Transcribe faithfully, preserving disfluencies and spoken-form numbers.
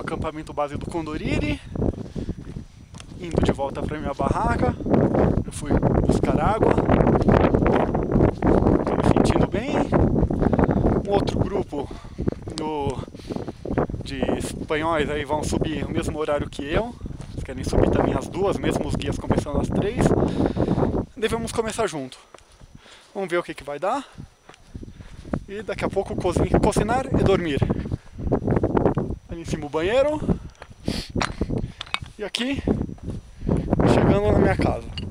acampamento base do Condoriri, indo de volta para minha barraca. Eu fui buscar água, estou me sentindo bem. Um outro grupo do, de espanhóis aí vão subir o mesmo horário que eu. Eles querem subir também às duas, mesmo os guias começando às três. Devemos começar junto. Vamos ver o que, que vai dar. E daqui a pouco cozinhar, cocinar e dormir. Ali em cima o banheiro. E aqui, chegando na minha casa.